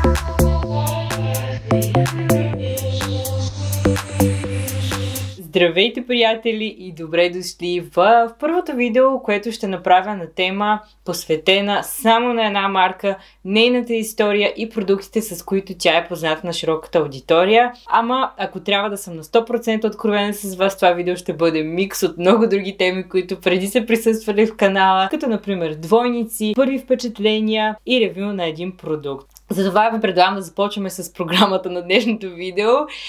Здравейте, приятели, и добре дошли в първото видео, което ще направя на тема, посветена само на една марка, нейната история и продуктите, с които тя е позната на широката аудитория. Ама, ако трябва да съм на 100% откровена с вас, това видео ще бъде микс от много други теми, които преди са присъствали в канала, като например двойници, първи впечатления и ревю на един продукт. Затова ви предлагам да започваме с програмата на днешното видео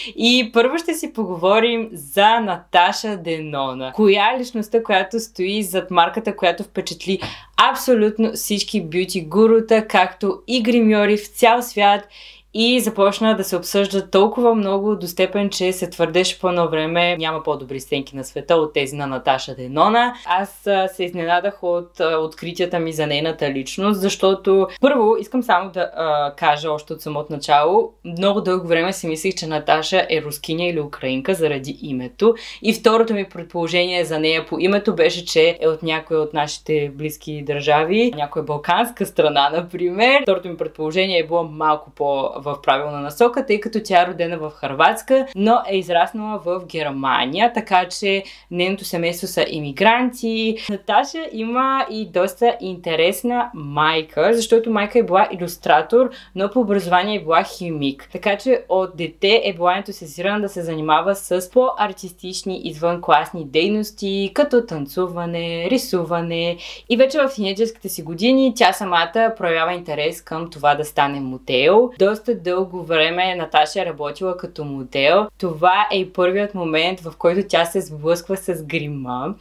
и първо ще си поговорим за Наташа Денона. Коя е личността, която стои зад марката, която впечатли абсолютно всички бюти гурута, както и гримьори в цял свят, и започна да се обсъжда толкова много до степен, че се твърдеше по едно време няма по-добри сценки на света от тези на Наташа Денона. Аз се изненадах от откритията ми за нейната личност, защото първо искам само да кажа още от самото начало, много дълго време си мислих, че Наташа е рускиня или украинка заради името, и второто ми предположение за нея по името беше, че е от някоя от нашите близки държави, някоя балканска страна, например. Второто ми предположение е било малко в правилна насока, тъй като тя е родена в Хърватска, но е израснала в Германия, така че нейното семейство са имигранти. Наташа има и доста интересна майка, защото майка е била илюстратор, но по образование е била химик. Така че от дете е била ентусиазирана да се занимава с по-артистични извънкласни дейности, като танцуване, рисуване, и вече в тинейджърските си години тя самата проявява интерес към това да стане модел. Доста дълго време Наташа е работила като модел. Това е и първият момент, в който тя се сблъсква с грима,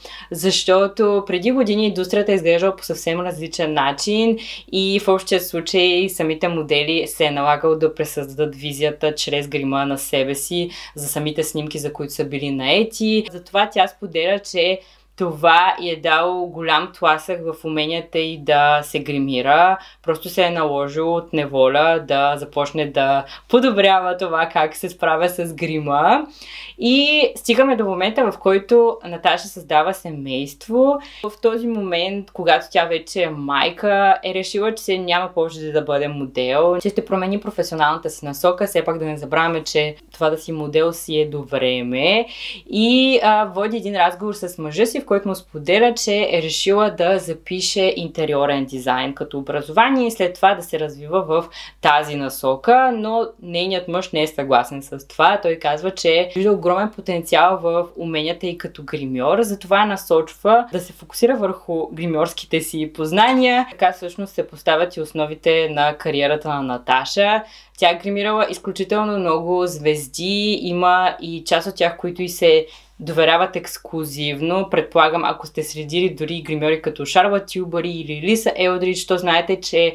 защото преди години индустрията е изглеждала по съвсем различен начин и в общия случай самите модели се е налагало да пресъздадат визията чрез грима на себе си за самите снимки, за които са били наети. Затова тя споделя, че това й е дало голям тласък в уменията й да се гримира. Просто се е наложило от неволя да започне да подобрява това как се справя с грима. И стигаме до момента, в който Наташа създава семейство. В този момент, когато тя вече е майка, е решила, че няма повече да бъде модел, че ще промени професионалната си насока. Все пак да не забравяме, че това да си модел си е до време. И води един разговор с мъжа си, в който му споделя, че е решила да запише интериорен дизайн като образование и след това да се развива в тази насока, но нейният мъж не е съгласен с това. Той казва, че вижда огромен потенциал в уменията и като гримьор, затова насочва да се фокусира върху гримьорските си познания. Така всъщност се поставят и основите на кариерата на Наташа. Тя е гримирала изключително много звезди, има и част от тях, които и се доверяват ексклузивно. Предполагам, ако сте следили дори гримьори като Шарлот Тилбъри или Лиса Елдридж, то знаете, че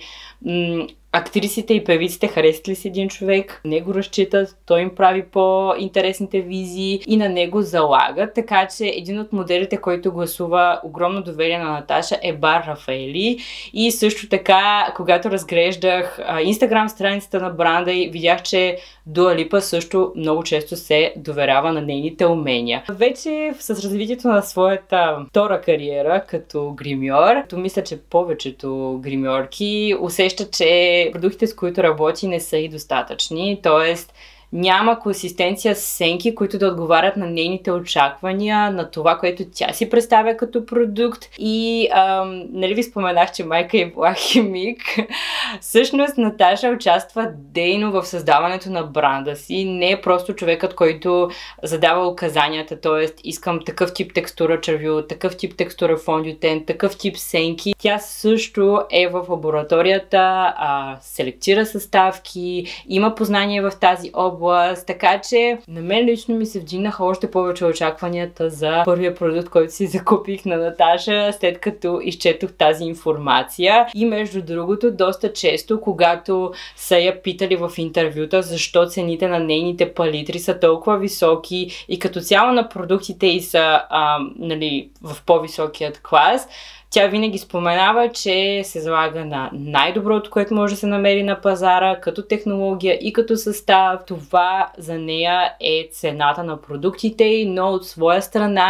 актрисите и певиците харесат ли си един човек, него разчитат, той им прави по-интересните визии и на него залагат. Така че един от моделите, който гласува огромно доверие на Наташа, е Бар Рафаели. И също така, когато разглеждах инстаграм страницата на бранда, и видях, че Дуа Липа също много често се доверява на нейните умения. Вече с развитието на своята втора кариера като гримьор, то мисля, че повечето гримьорки усещат, че продуктите, с които работи, не са и достатъчни, т.е. няма консистенция с сенки, които да отговарят на нейните очаквания, на това, което тя си представя като продукт. И нали ви споменах, че майка е била химик. Всъщност Наташа участва дейно в създаването на бранда си. Не е просто човекът, който задава указанията, т.е. искам такъв тип текстура червю, такъв тип текстура фондютен, такъв тип сенки. Тя също е в лабораторията, селектира съставки, има познание в тази област, така че на мен лично ми се вдигнаха още повече очакванията за първия продукт, който си закупих на Наташа, след като изчетох тази информация. И между другото, доста често, когато са я питали в интервюта защо цените на нейните палитри са толкова високи и като цяло на продуктите и са нали, в по-високият клас, тя винаги споменава, че се залага на най-доброто, което може да се намери на пазара, като технология и като състав. Това за нея е цената на продуктите, но от своя страна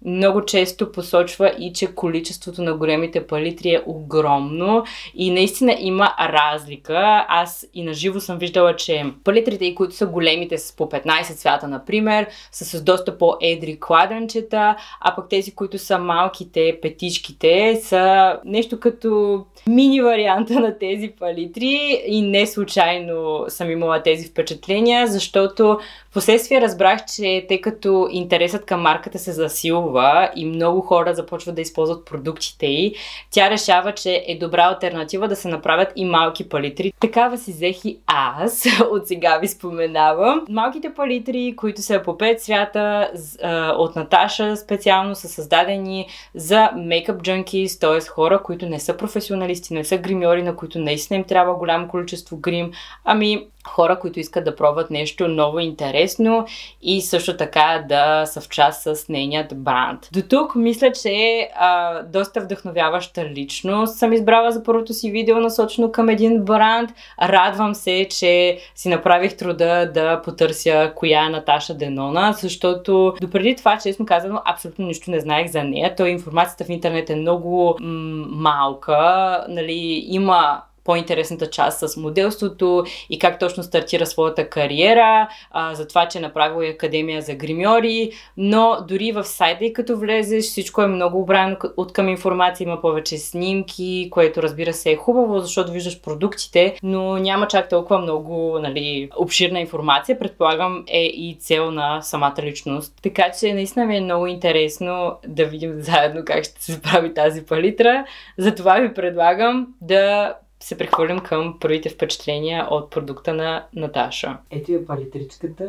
много често посочва и че количеството на големите палитри е огромно и наистина има разлика. Аз и наживо съм виждала, че палитрите, които са големите с по 15 цвята, например, са с доста по-едри кладенчета, а пък тези, които са малките, петичките, са нещо като мини варианта на тези палитри и не случайно съм имала тези впечатления, защото впоследствие разбрах, че тъй като интересът към марката се засилва и много хора започват да използват продуктите й, тя решава, че е добра алтернатива да се направят и малки палитри. Такава си взех и аз, от сега ви споменавам. Малките палитри, които са по 5 цвята от Наташа специално, са създадени за мейкъп джънкис, т.е. хора, които не са професионалисти, не са гримьори, на които наистина им трябва голямо количество грим, ами хора, които искат да пробват нещо ново и интересно и също така да са в час с нейният бранд. До тук мисля, че доста вдъхновяваща личност съм избрала за първото си видео, насочено към един бранд. Радвам се, че си направих труда да потърся коя е Наташа Денона, защото допреди това, честно казано, абсолютно нищо не знаех за нея. То информацията в интернет е много малка, нали, има по-интересната част с моделството и как точно стартира своята кариера, за това, че е направила академия за гримьори, но дори в сайта и като влезеш, всичко е много обрано от към информация, има повече снимки, което разбира се е хубаво, защото виждаш продуктите, но няма чак толкова много, нали, обширна информация, предполагам е и цел на самата личност. Така че наистина ми е много интересно да видим заедно как ще се прави тази палитра, затова ви предлагам да се прехвърлим към първите впечатления от продукта на Наташа. Ето е палитричката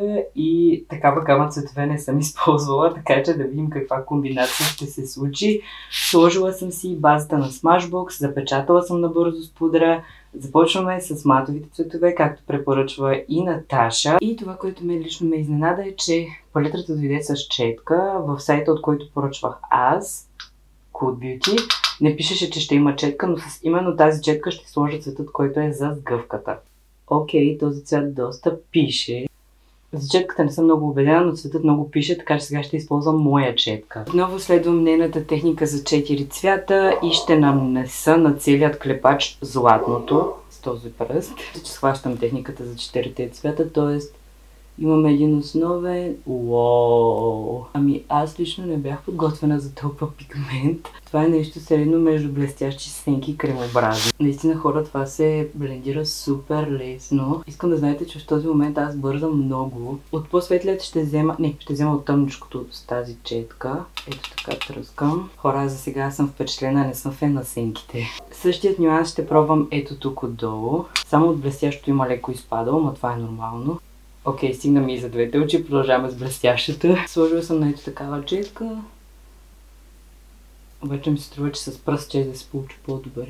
и такава гама цветове не съм използвала, така че да видим каква комбинация ще се случи. Сложила съм си базата на Smashbox, запечатала съм набързо с пудра. Започваме с матовите цветове, както препоръчва и Наташа. И това, което мен лично ме изненада е, че палитрата дойде с четка в сайта, от който поръчвах аз, Cool Beauty. Не пишеше, че ще има четка, но с именно тази четка ще сложа цветът, който е за сгъвката. Окей, този цвят доста пише. За четката не съм много убедена, но цветът много пише, така че сега ще използвам моя четка. Отново следвам нейната техника за 4 цвята и ще нанеса на целият клепач златното с този пръст. Че схващам техниката за 4 цвята, т.е. имаме един основен. Уоу! Ами аз лично не бях подготвена за толкова пигмент. Това е нещо средно между блестящи сенки и кремообразни. Наистина хора, това се блендира супер лесно. Искам да знаете, че в този момент аз бързам много. От по-светлият ще взема от тъмничкото с тази четка. Ето така тръскам. Хора, аз за сега съм впечатлена, не съм фен на сенките. Същият нюанс ще пробвам ето тук отдолу. Само от блестящото има леко изпадало, но това е нормално. Окей, стигна ми и за двете очи, продължаваме с блестящата. Сложила съм на ето такава четка. Обаче ми се струва, че с пръст ще да се получи по-добре.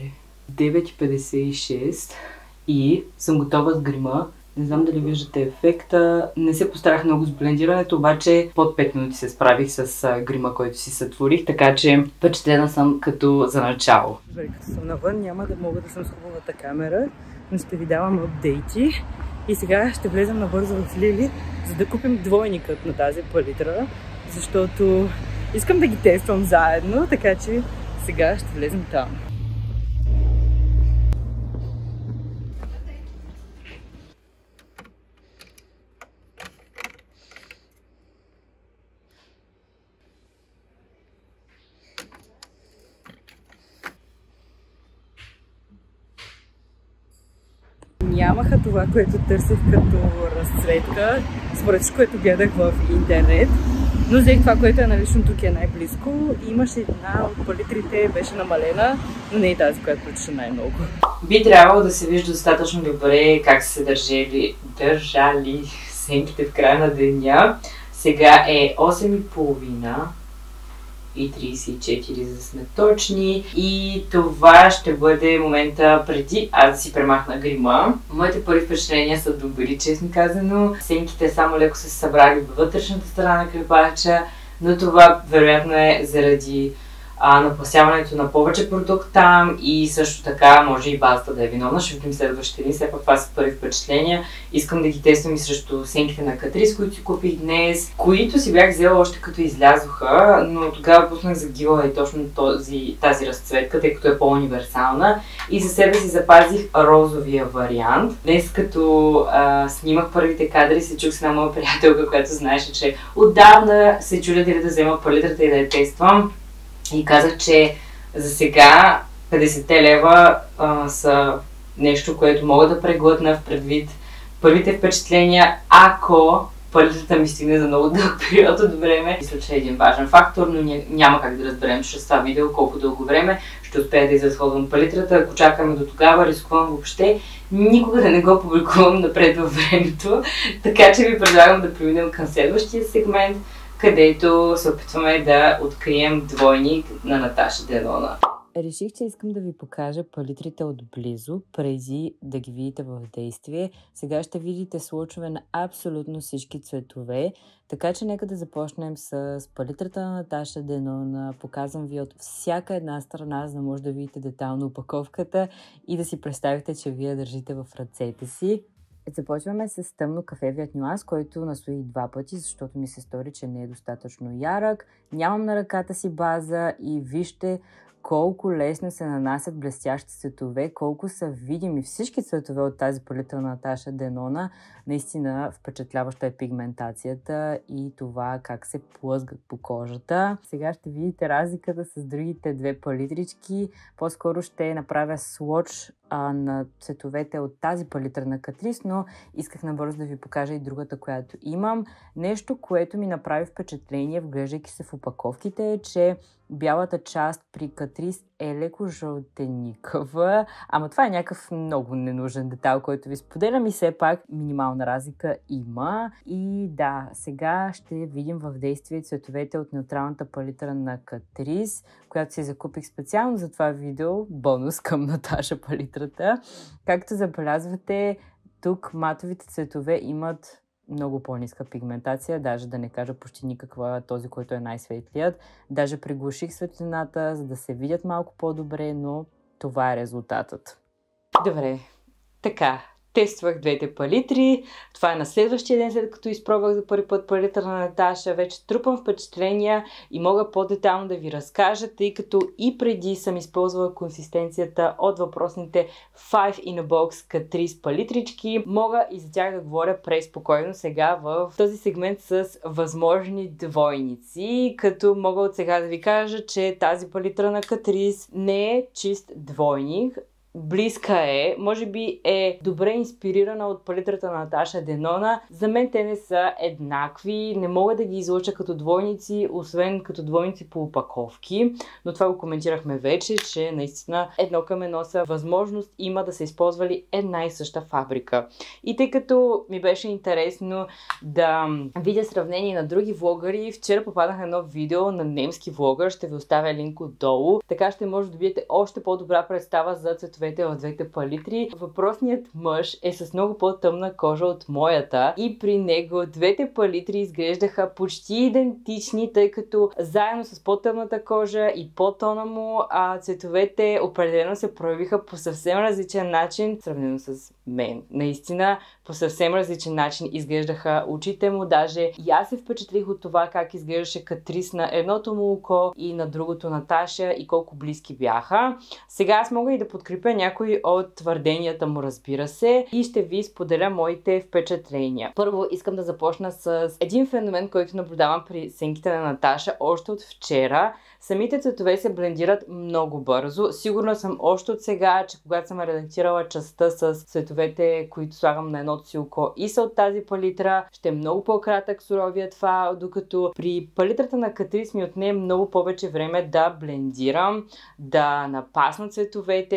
9,56 и съм готова с грима. Не знам дали виждате ефекта. Не се постарах много с блендирането, обаче под 5 минути се справих с грима, който си сътворих, така че впечатлена съм като за начало. Добре, като съм навън, няма да мога да съм с хубавата камера, но ще ви давам апдейти. И сега ще влезем набързо в Лили, за да купим двойникът на тази палитра, защото искам да ги тествам заедно, така че сега ще влезем там. Нямаха това, което търсих като разцветка, според всичко, което гледах в интернет. Но взех това, което е налично тук е най-близко. Имаше една от палитрите, беше намалена, но не е тази, която прилича най-много. Би трябвало да се вижда достатъчно добре как са се държали сенките в края на деня. Сега е 8:30 и 34, за да сме точни. И това ще бъде момента преди аз да си премахна грима. Моите първи впечатления са добри, честно казано. Сенките само леко са се събрали във вътрешната страна на клепача, но това вероятно е заради нагласяването на повече продукт там и също така може и базата да е виновна. Ще видим следващите дни, все пак това са първи впечатления. Искам да ги тествам и срещу сенките на Catrice, които си купих днес, които си бях взела още като излязоха, но тогава пуснах за giveaway точно тази разцветка, тъй като е по-универсална и за себе си запазих розовия вариант. Днес като снимах първите кадри, се чух с една моя приятелка, която знаеше, че отдавна се чудя дали да взема палитрата и да я тествам. И казах, че за сега 50 лева са нещо, което мога да преглътна в предвид първите впечатления, ако палитрата ми стигне за много дълъг период от време. Мисля, че е един важен фактор, но няма как да разберем чрез това видео колко дълго време ще успея да изразходвам палитрата. Ако чакаме до тогава, рискувам въобще никога да не го публикувам напред във времето. Така че ви предлагам да преминем към следващия сегмент, където се опитваме да открием двойник на Наташа Денона. Реших, че искам да ви покажа палитрите отблизо, преди да ги видите в действие. Сега ще видите случове на абсолютно всички цветове, така че нека да започнем с палитрата на Наташа Денона. Показвам ви от всяка една страна, за да може да видите детайлно опаковката и да си представите, че вие държите в ръцете си. Започваме с тъмно-кафевият нюанс, който настоих 2 пъти, защото ми се стори, че не е достатъчно ярък. Нямам на ръката си база и вижте колко лесно се нанасят блестящи цветове, колко са видими всички цветове от тази палитра на Наташа Денона. Наистина впечатляваща е пигментацията и това как се плъзгат по кожата. Сега ще видите разликата с другите 2 палитрички. По-скоро ще направя сводч на цветовете от тази палитра на Catrice, но исках набързо да ви покажа и другата, която имам. Нещо, което ми направи впечатление, вглеждайки се в опаковките, е, че бялата част при Catrice е леко жълтеникава, ама това е някакъв много ненужен детайл, който ви споделям и все пак минимална разлика има. И да, сега ще видим в действие цветовете от неутралната палитра на Catrice, която си закупих специално за това видео, бонус към Наташа палитрата. Както забелязвате, тук матовите цветове имат много по-ниска пигментация, даже да не кажа почти никаква, този, който е най-светлият. Даже приглуших светлината, за да се видят малко по-добре, но това е резултатът. Добре, така, тествах 2 палитри. Това е на следващия ден, след като изпробвах за първи път палитра на Наташа. Вече трупам впечатления и мога по-детално да ви разкажа, тъй като и преди съм използвала консистенцията от въпросните 5 in a Box Catrice палитрички. Мога и за тях да говоря преспокойно сега в този сегмент с възможни двойници, като мога от сега да ви кажа, че тази палитра на Catrice не е чист двойник. Близка е, може би е добре инспирирана от палитрата на Наташа Денона. За мен те не са еднакви, не мога да ги излъча като двойници, освен като двойници по опаковки, но това го коментирахме вече, че наистина едно към едно са възможност има да са използвали една и съща фабрика. И тъй като ми беше интересно да видя сравнение на други влогъри, вчера попаднах на едно видео на немски влогър, ще ви оставя линк отдолу, така ще може да добиете още по-добра представа за цветовете в 2 палитри. Въпросният мъж е с много по-тъмна кожа от моята и при него 2 палитри изглеждаха почти идентични, тъй като заедно с по-тъмната кожа и по-тона му цветовете определено се проявиха по съвсем различен начин, сравнено с мен. Наистина, по съвсем различен начин изглеждаха очите му, даже и аз се впечатлих от това как изглеждаше Catrice на едното му око и на другото Наташа и колко близки бяха. Сега аз мога и да подкрепя някои от твърденията му, разбира се, и ще ви споделя моите впечатления. Първо искам да започна с един феномен, който наблюдавам при сенките на Наташа още от вчера. Самите цветове се блендират много бързо. Сигурна съм още от сега, че когато съм редактирала частта с цветовете, които слагам на едното си око и са от тази палитра, ще е много по-кратък суровият файл, докато при палитрата на Catrice ми отне много повече време да блендирам, да напасна цветовете, да ги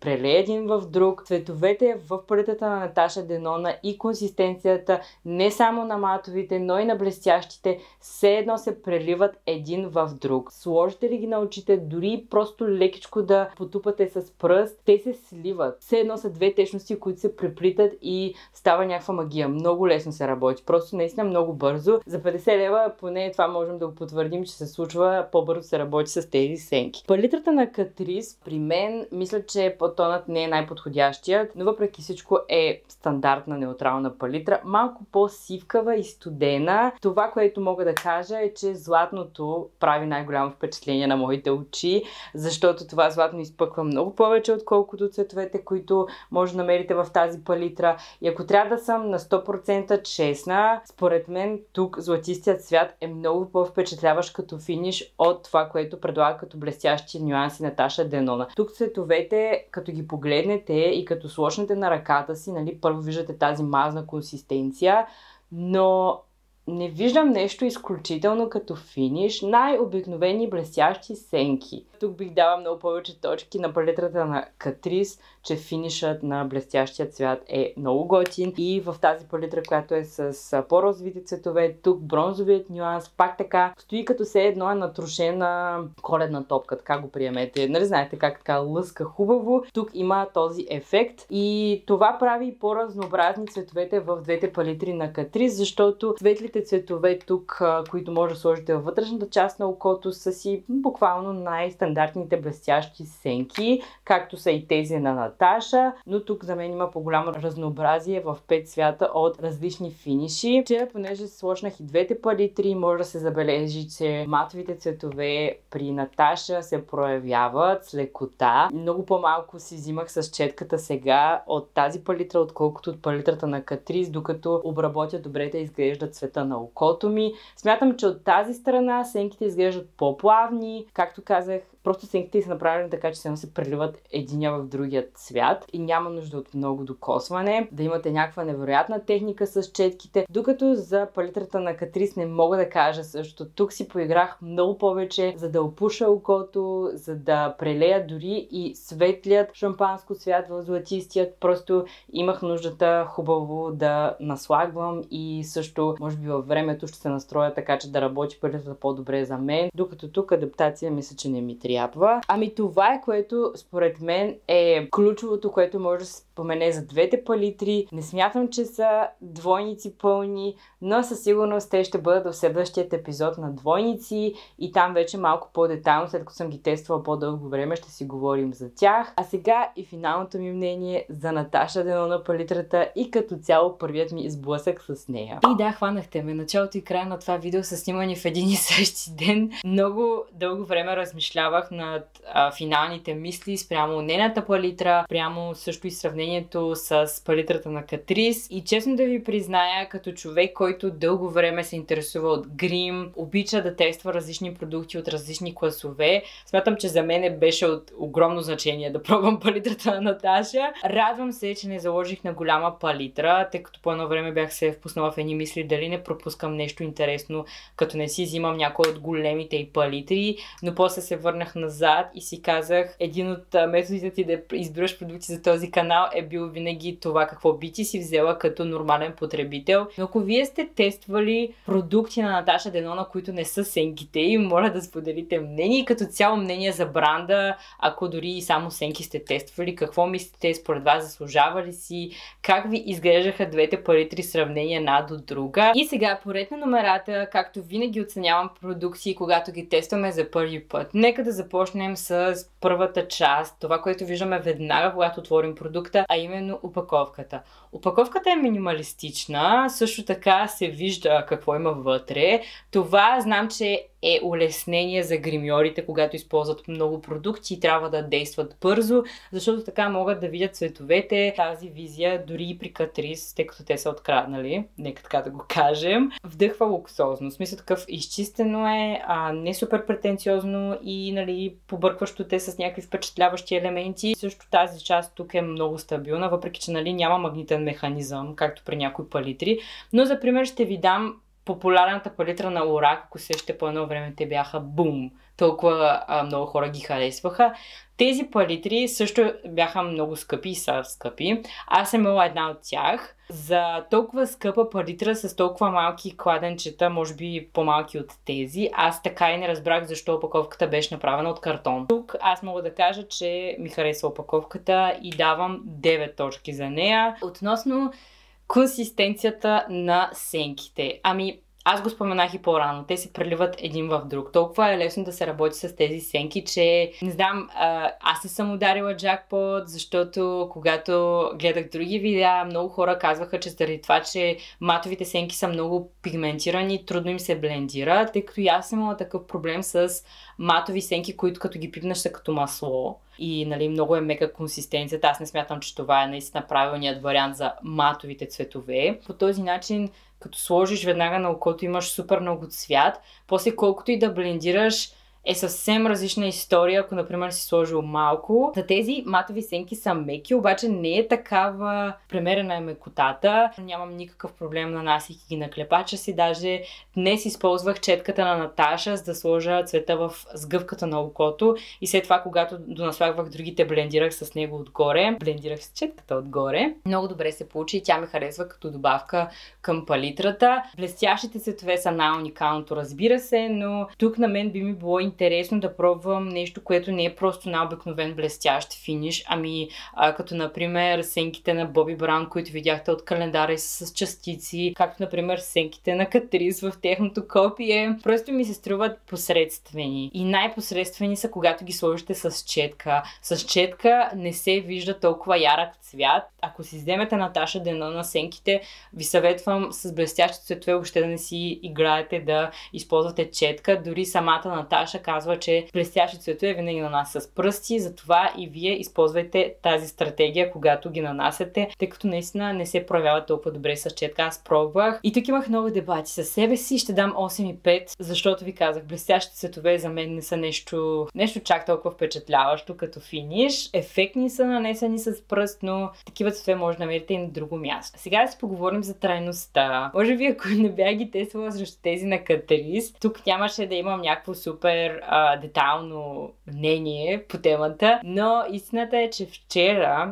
прелее един в друг. Цветовете в палитрата на Наташа Денона и консистенцията не само на матовите, но и на блестящите все едно се преливат един в друг. Сложите ли ги на очите, дори просто лекичко да потупате с пръст, те се сливат. Все едно са две течности, които се преплитат и става някаква магия. Много лесно се работи. Просто наистина много бързо. За 50 лева поне това можем да го потвърдим, че се случва, по-бързо се работи с тези сенки. Палитрата на Catrice при мен мисля, че тонът не е най-подходящият, но въпреки всичко е стандартна неутрална палитра. Малко по-сивкава и студена. Това, което мога да кажа е, че златното прави най-голямо впечатление на моите очи, защото това златно изпъква много повече, отколкото цветовете, които може да намерите в тази палитра. И ако трябва да съм на 100% честна, според мен тук златистият цвят е много по-впечатляващ като финиш от това, което предлага като блестящи нюанси Наташа Денона. Тук цветовете, като ги погледнете и като сложнете на ръката си, нали, първо виждате тази мазна консистенция, но не виждам нещо изключително като финиш. Най-обикновени блестящи сенки. Тук бих дала много повече точки на палитрата на Catrice, че финишът на блестящия цвят е много готин. И в тази палитра, която е с по-розовите цветове, тук бронзовият нюанс, пак така, стои като все едно е натрушена коледна топка, така го приемете. Нали знаете как така лъска хубаво. Тук има този ефект и това прави по-разнообразни цветовете в двете палитри на Catrice, защото светлите цветове тук, които може да сложите във вътрешната част на окото, са си буквално най-стандартните блестящи сенки, както са и тези на Наташа, но тук за мен има по-голямо разнообразие в 5 цвята от различни финиши. Вчера, понеже сложнах и двете палитри, може да се забележи, че матовите цветове при Наташа се проявяват с лекота. Много по-малко си взимах с четката сега от тази палитра, отколкото от палитрата на Catrice, докато обработя добре да изглежда цвета на окото ми. Смятам, че от тази страна сенките изглеждат по-плавни. Както казах, просто сенките са направени така, че се преливат единия в другия цвят и няма нужда от много докосване. Да имате някаква невероятна техника с четките, докато за палитрата на Catrice не мога да кажа също. Тук си поиграх много повече, за да опуша окото, за да прелея дори и светлият шампанско цвят в златистият. Просто имах нуждата хубаво да наслагвам и също, може би във времето ще се настроя така, че да работи палитрата по-добре за мен, докато тук адаптация мисля, че не ми трябва. Ами това е, което според мен е ключовото, което може да се спомене за двете палитри. Не смятам, че са двойници пълни, но със сигурност те ще бъдат в следващият епизод на двойници и там вече малко по-детайлно, след като съм ги тествала по-дълго време, ще си говорим за тях. А сега и финалното ми мнение за Наташа Денона палитрата и като цяло първият ми сблъсък с нея. И да, хванахте ме. Началото и края на това видео са снимани в един и същи ден. Много дълго време размишлявах над финалните мисли спрямо нейната палитра, прямо също и сравнението с палитрата на Catrice. И честно да ви призная, като човек, който дълго време се интересува от грим, обича да тества различни продукти от различни класове, смятам, че за мен беше от огромно значение да пробвам палитрата на Наташа. Радвам се, че не заложих на голяма палитра, тъй като по едно време бях се впуснала в едни мисли дали не пропускам нещо интересно, като не си взимам някой от големите и палитри, но после се върнах назад и си казах, един от методите ти да избираш продукти за този канал е бил винаги това какво би ти си взела като нормален потребител. Но ако вие сте тествали продукти на Наташа Денона, които не са сенките, и моля да споделите мнение и като цяло мнение за бранда, ако дори и само сенки сте тествали, какво мислите, според вас заслужава ли си, как ви изглеждаха двете палитри сравнение една до друга. И сега поред на номерата, както винаги оценявам продукции, когато ги тестваме за първи път. Нека да започнем с първата част, това, което виждаме веднага, когато отворим продукта, а именно опаковката. Опаковката е минималистична, също така се вижда какво има вътре. Това знам, че е улеснение за гримьорите, когато използват много продукти и трябва да действат бързо, защото така могат да видят цветовете. Тази визия дори и при Catrice, тъй като те са откраднали, нека така да го кажем, вдъхва луксозно. В смисъл такъв изчистено е, не супер претенциозно и нали, побъркващо те с някакви впечатляващи елементи. Също тази част тук е много стабилна, въпреки че нали, няма магнитен механизъм, както при някои палитри. Но за пример ще ви дам популярната палитра на Lorac, ако сещате по едно време, те бяха бум. толкова много хора ги харесваха. Тези палитри също бяха много скъпи и са скъпи. Аз съм имала една от тях. За толкова скъпа палитра с толкова малки кладенчета, може би по-малки от тези, аз така и не разбрах защо опаковката беше направена от картон. Тук аз мога да кажа, че ми харесва опаковката и давам 9 точки за нея. Относно консистенцията на сенките. Аз го споменах и по-рано. Те се преливат един в друг. Толкова е лесно да се работи с тези сенки, че не знам, аз не съм ударила джакпот, защото когато гледах други видеа, много хора казваха, че заради това, че матовите сенки са много пигментирани, трудно им се блендира, тъй като и аз съм имала такъв проблем с матови сенки, които като ги пипнеш са като масло. И много е мека консистенцията. Аз не смятам, че това е наистина правилният вариант за матовите цветове. По този начин, като сложиш веднага на окото, имаш супер много цвят. После колкото и да блендираш, е съвсем различна история, ако, например, си сложил малко. За тези матови сенки са меки, обаче не е такава премерена е мекотата. Нямам никакъв проблем, нанасяйки ги на клепача си. Даже днес използвах четката на Наташа, за да сложа цвета в сгъвката на окото. И след това, когато донаслагвах другите, блендирах с него отгоре. Блендирах с четката отгоре. Много добре се получи и тя ми харесва като добавка към палитрата. Блестящите цветове са най-уникалното, разбира се, но тук на мен би ми било интересно да пробвам нещо, което не е просто на обикновен блестящ финиш, като например сенките на Боби Браун, които видяхте от календара и с частици, както например сенките на Катрис в техното копие. Просто ми се струват посредствени. И най-посредствени са, когато ги сложите с четка. С четка не се вижда толкова ярък цвят. Ако си вземете Наташа Дено на сенките, ви съветвам с блестящи цветове въобще да не си играете, да използвате четка. Дори самата Наташа казва, че блестящи цветове винаги нанася с пръсти, затова и вие използвайте тази стратегия, когато ги нанасяте, тъй като наистина не се проявява толкова добре с четка. Аз пробвах и тук имах много дебати със себе си. Ще дам 8,5, защото ви казах, блестящи цветове за мен не са нещо чак толкова впечатляващо като финиш. Ефектни са нанесени с пръст, но такива цветове може да намерите и на друго място. Сега да си поговорим за трайността. Може би, ако не бях ги тествала срещу тези на Катрис, тук нямаше да имам някакво супер детайлно мнение по темата, но истината е, че вчера,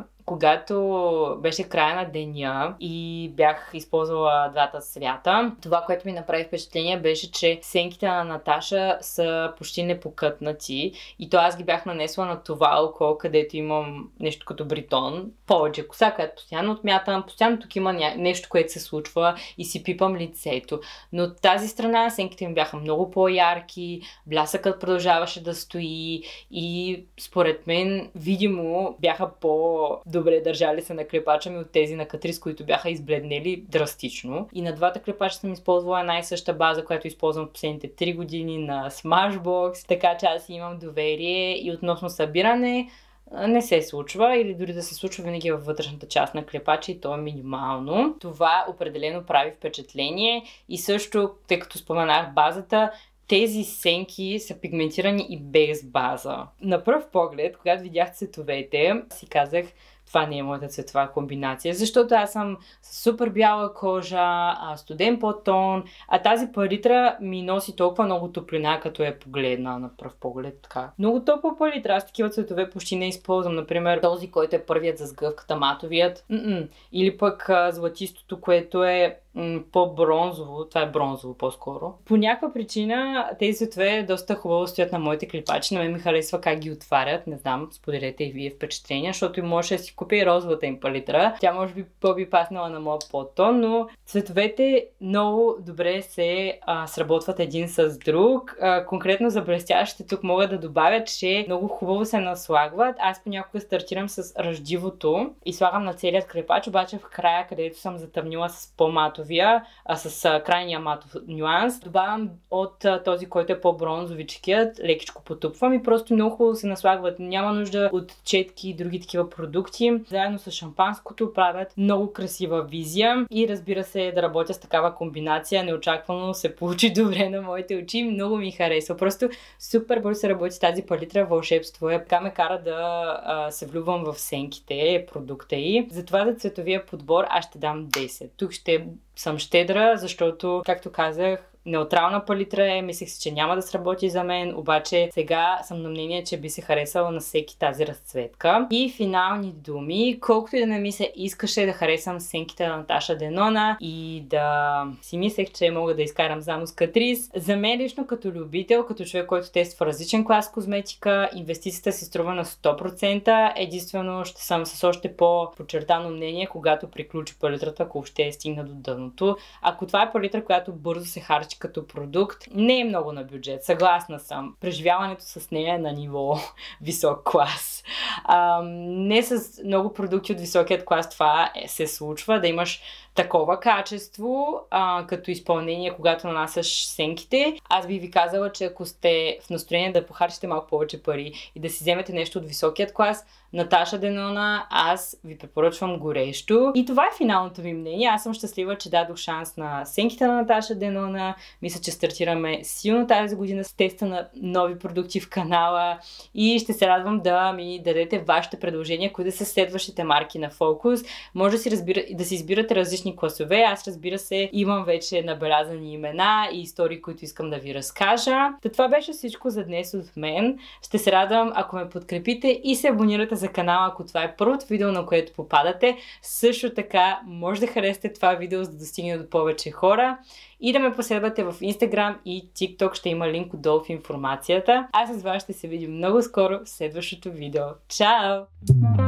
когато беше края на деня и бях използвала двата цвята, това, което ми направи впечатление, беше, че сенките на Наташа са почти непокътнати и то аз ги бях нанесла на това око, където имам нещо като бритон, повече коса, която постоянно отмятам, постоянно тук има нещо, което се случва и си пипам лицето. Но от тази страна сенките ми бяха много по-ярки, блясъкът продължаваше да стои и според мен видимо бяха по-добре държали се на клепача ми от тези на Катрис, които бяха избледнели драстично. И на двата клепача съм използвала най-съща база, която използвам в последните 3 години на Smashbox, така че аз имам доверие и относно събиране не се случва или дори да се случва винаги във вътрешната част на клепача и то е минимално. Това определено прави впечатление и също, тъй като споменах базата, тези сенки са пигментирани и без база. На пръв поглед, когато видях цветовете, си казах, това не е моята цветова комбинация, защото аз съм с супер бяла кожа, студен подтон, а тази палитра ми носи толкова много топлина, като я погледна на пръв поглед. Така. Много топла палитра, аз такива цветове почти не използвам. Например, този, който е първият за сгъвката, матовият. Или пък златистото, което е по-бронзово, това е бронзово по-скоро. По някаква причина тези цветове доста хубаво стоят на моите клипачи. На мен ми харесва как ги отварят. Не знам, споделете и вие впечатления, защото може да си купя и розовата им палитра. Тя може би по-би паснала на моя подтон, но цветовете много добре се сработват един с друг. Конкретно за блестящите тук мога да добавя, че много хубаво се наслагват. Аз понякога стартирам с ръждивото и слагам на целият клепач, обаче в края, където съм затъмнила с по-матовия, с крайния матов нюанс, добавям от този, който е по-бронзовичкият, лекичко потупвам и просто много хубаво се наслагват. Няма нужда от четки и други такива продукти. Заедно с шампанското правят много красива визия и разбира се да работя с такава комбинация. Неочаквано се получи добре на моите очи. Много ми харесва. Просто супер бързо се работи с тази палитра. Вълшебство е. Така ме кара да се влюбвам в сенките, продукта й. Затова за цветовия подбор аз ще дам 10. Тук ще съм щедра, защото, както казах, неутрална палитра мислех си, че няма да сработи за мен, обаче сега съм на мнение, че би се харесала на всеки тази разцветка. И финални думи, колкото и да не ми се искаше да харесам сенките на Наташа Денона и да си мислех, че мога да изкарам само с Катрис. За мен лично като любител, като човек, който тества различен клас козметика, инвестицията си струва на 100%. Единствено ще съм с още по-подчертано мнение, когато приключи палитрата, ако ще стигна до дъното. Ако това е палитра, която бързо се харчи като продукт, не е много на бюджет. Съгласна съм. Преживяването с нея е на ниво висок клас. Не с много продукти от високият клас това се случва, да имаш такова качество като изпълнение, когато нанасяш сенките. Аз би ви казала, че ако сте в настроение да похарчите малко повече пари и да си вземете нещо от високият клас, Наташа Денона, аз ви препоръчвам горещо. И това е финалното ми мнение. Аз съм щастлива, че дадох шанс на сенките на Наташа Денона. Мисля, че стартираме силно тази година с теста на нови продукти в канала и ще се радвам да ми дадете вашите предложения, кои да са следващите марки на фокус. Може да си избирате различни класове. Аз, разбира се, имам вече набелязани имена и истории, които искам да ви разкажа. Това беше всичко за днес от мен. Ще се радвам, ако ме подкрепите и се абонирате за канала, ако това е първото видео, на което попадате. Също така, може да харесате това видео, за да достигне до повече хора и да ме последвате в Instagram и TikTok. Ще има линк отдолу в информацията. Аз с вас ще се видим много скоро в следващото видео. Чао!